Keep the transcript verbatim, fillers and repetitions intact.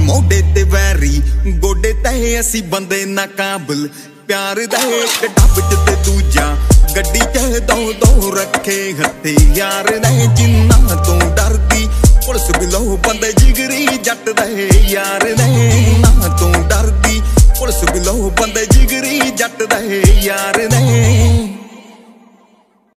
मोढे ते वैरी गोडे ते असी बंदे नाकाबिल प्यार दे इक डब च ते दूजा गड्डी च दो दो रखे हथे यार दे जिन्ना तू डरदी पुलिस बिलो बंदे जिगरी जट दे यार